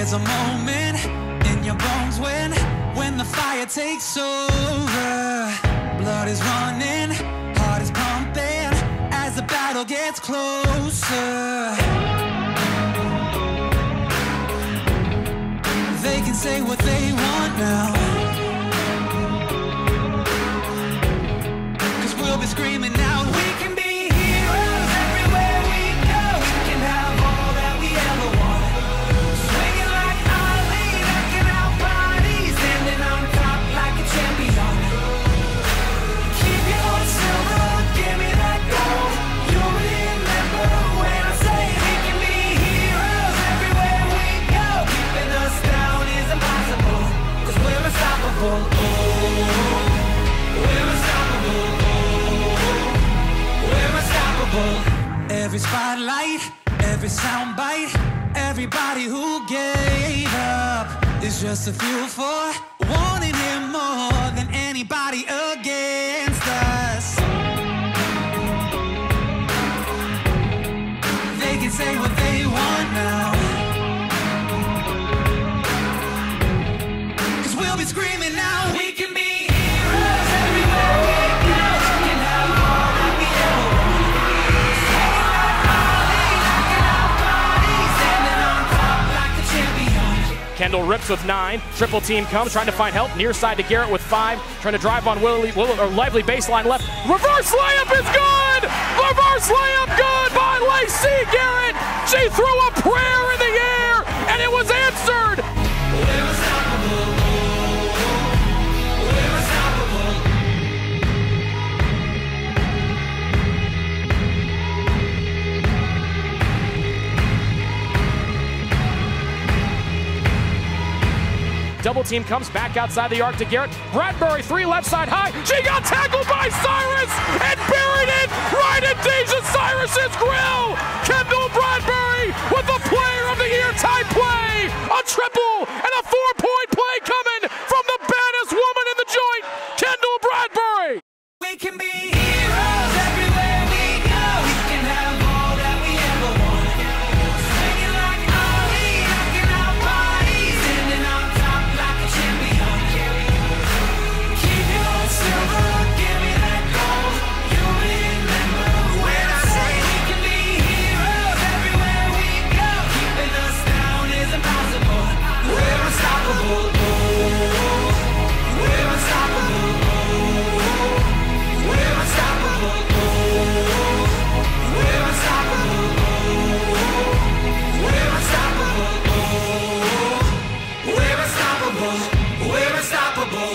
There's a moment in your bones when the fire takes over. Blood is running, heart is pumping as the battle gets closer. They can say what they want now, 'cause we'll be screaming out, we can be heroes everywhere we go. We can have all that we ever want. Swinging like Ali, knocking out bodies, standing on top like a champion. Keep your silver, give me that gold. You'll remember when I say we can be heroes everywhere we go. Keeping us down is impossible, 'cause we're unstoppable. Oh, we're unstoppable. We're unstoppable. Every spotlight, every soundbite, everybody who gave up is just a fuel for wanting him more than anybody against us. They can say what they want now, 'cause we'll be screaming now, we can be heroes everywhere we go. We can have all that we ever want. Swinging like Ali, knocking out bodies, standing on top like a champion. Kendall rips with 9. Triple team comes, trying to find help. Near side to Garrett with 5. Trying to drive on Lively baseline left. Reverse layup is good! Reverse layup good by Lacey Garrett! She threw a prayer in the air, and it was answered! We're unstoppable. We're unstoppable. Double team comes back outside the arc to Garrett. Bradbury, 3 left side high. She got tackled by Cyrus and buried it right in Deja Cyrus's grill. Kendall Bradbury with the Player of the Year type play. A triple and a 4-point play coming from the baddest woman in the joint, Kendall Bradbury. We can be heroes everywhere we go. We can have all that we ever want. Swinging like Ali, knocking out bodies, standing on top like a champion. Keep your silver, give me that gold. You'll remember when I say we can be heroes everywhere we go. Keeping us down is impossible. We're unstoppable. Oh, we're unstoppable. We're unstoppable. Oh, we're unstoppable. Oh, we're unstoppable. Oh, we're unstoppable. We're unstoppable.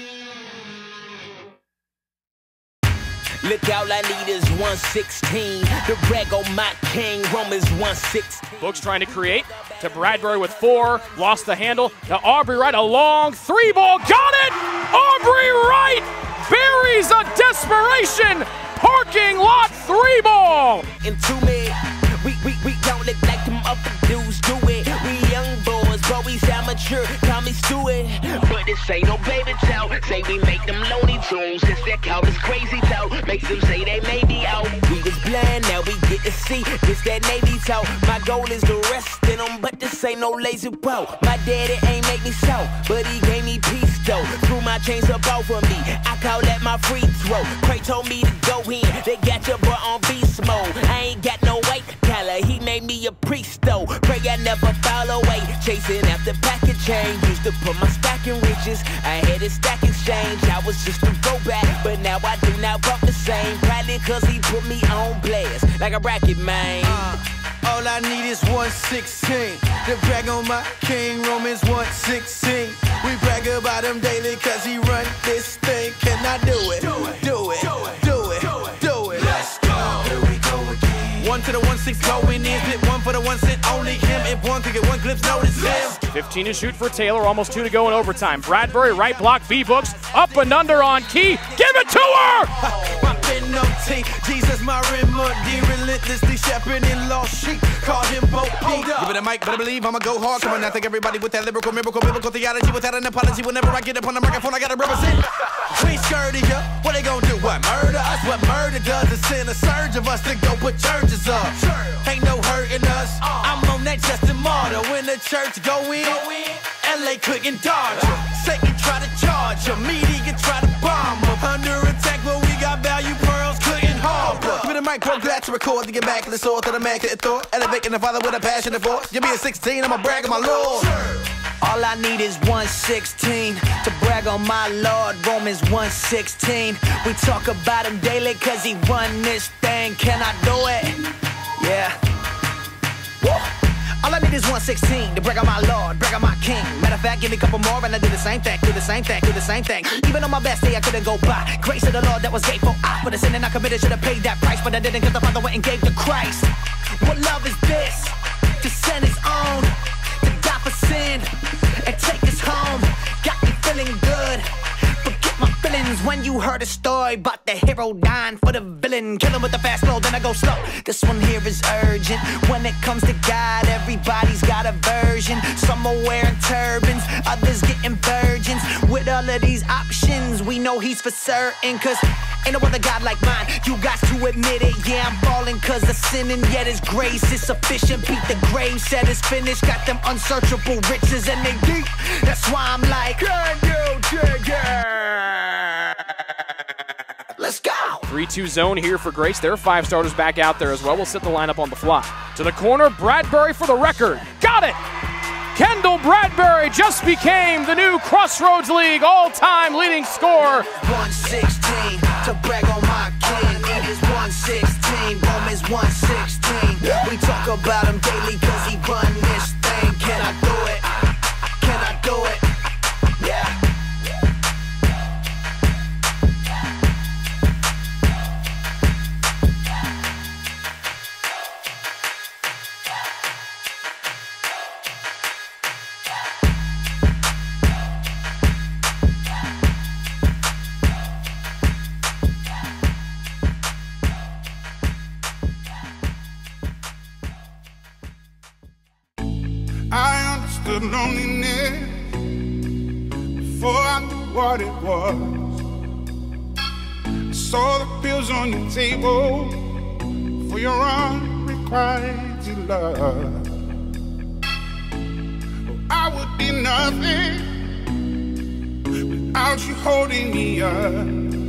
Look out, I need is 116. The brag on my king, Romans 116. Books trying to create to Bradbury with 4. Lost the handle to Aubrey Wright. A long 3 ball. Got it! Aubrey Wright buries a desperation parking lot 3 ball. Into me, we don't look like them other dudes do it. We young boys, but we sound mature. Call me Stewart, but this ain't no baby talk. Say we make them Looney Tunes. This that count is crazy talk. Makes them say they may be out. We was blind, now we get to see. This that Navy talk. My goal is to rest in them, but this ain't no lazy bro. My daddy ain't make me so, but he gave me peace though. Threw my chains up over me. I call that my free throw. Pray told me to go in. They got your boy on beast mode. I ain't got no weight collar. He made me a priest though. Pray I never fall away. Chasing after packet change. Used to put my stack in riches. I had a stack exchange. I was just to go back, but now I do not walk the same. Probably cause he put me on blast like a racket man. All I need is 116. To brag on my king, Romans 116. We brag about him daily cause he run this thing. Can I do it? Do it. Do it. Do it. Do it. Let's go. Here we go again. 1 to the 1-6 going in. Hit 1 for the 1 cent. Only him. If 1 could get 1 clips, notice him. 15 to shoot for Taylor. Almost 2 to go in overtime. Bradbury, right block, V-Books. Up and under on Key. Give it to her! No T, Jesus my remedy, relentlessly shepherding lost sheep, called him Bo Peep. Give it a mic, better believe I'ma go hard. Come on, I think everybody with that lyrical, miracle, biblical theology, without an apology. Whenever I get up on the microphone, I gotta represent. We ain't scared of ya. What they gonna do? What, murder us? What murder does is send a surge of us to go put churches up. Ain't no hurting us. I'm on that ain't just a martyr. When the church go in, LA couldn't dodge her. Satan try to charge her, media try to bomb her. Under attack, but we got value pearls, couldn't harbor. Give me the mic, broke glad to record to get back to the source that a man couldn't thought. Elevating the father with a passion for. You be a 16, I'ma brag on my Lord. All I need is 116 to brag on my Lord. Romans 1:16. We talk about him daily cause he run this thing. Can I do it? Yeah. Woo. All I need is 116 to brag on my Lord, brag on my King. Matter of fact, give me a couple more and I do the same thing, do the same thing, do the same thing. Even on my best day, I couldn't go by. Grace of the Lord that was grateful. For the sin and I committed, should have paid that price, but I didn't cause the Father went and gave to Christ. What love is this? To send his own, to die for sin and take us home. Got me feeling good. Forget my feelings when you heard a story about the hero dying for the villain. Kill him with the fast flow, then I go slow. This one here is urgent. When it comes to God, everybody's got a version. Some are wearing turbans, others getting virgins. With all of these options, we know he's for certain. Cause ain't no other God like mine. You got to admit it, yeah, I'm falling cause of sinning. Yet his grace is sufficient. Beat the grave, said it's finished. Got them unsearchable riches and they deep. That's why I'm like, can you dig it? Let's go. 3-2 zone here for Grace. Their 5 starters back out there as well. We'll set the lineup on the fly. To the corner, Bradbury for the record. Got it! Kendall Bradbury just became the new Crossroads League all-time leading scorer. 116 to brag on my King. It is 116, Romans 116. We talk about him daily cause he run this thing. Can I do it? Can I do it? Yeah. I understood loneliness before I knew what it was. I saw the pills on your table for your unrequited love. Oh, I would be nothing without you holding me up.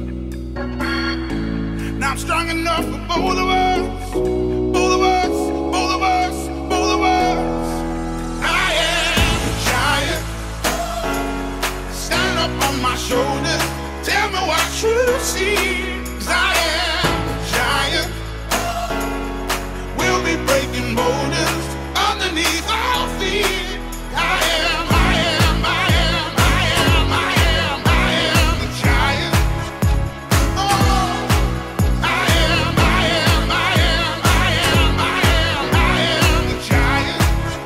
Now I'm strong enough for both of us, both of us, both of us, both of us. On my shoulders, tell me what you see. 'Cause I am a giant. We'll be breaking boulders underneath our feet. I am, I am, I am, I am, I am, I am a giant. Oh, I am, I am, I am, I am, I am, I am a giant.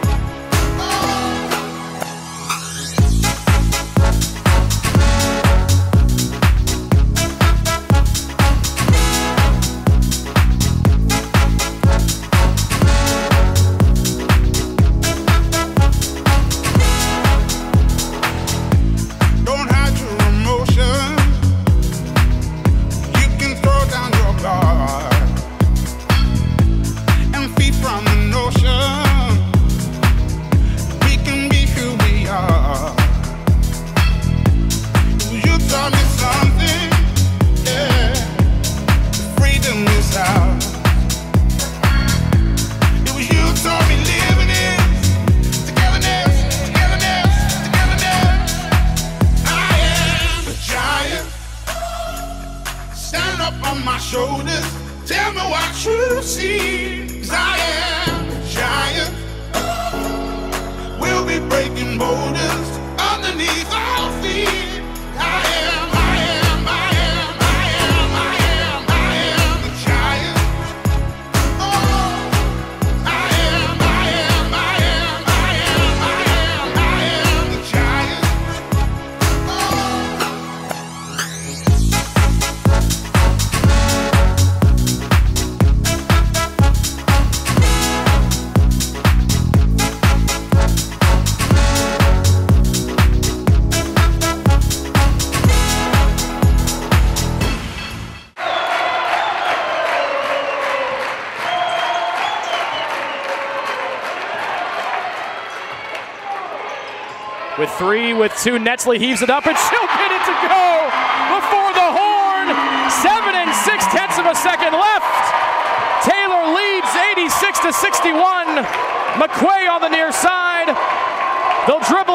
On my shoulders, tell me what you see. 'Cause I am a giant. We'll be breaking boulders underneath our feet. I am, I am, I am, I am, I am, I am a giant. Oh, I am, I am, I am, I am, I am, I am a giant. with 3, with 2. Netzley heaves it up, and she'll get it to go before the horn. 7 6/10 seconds left. Taylor leads 86-61. McQuay on the near side. They'll dribble.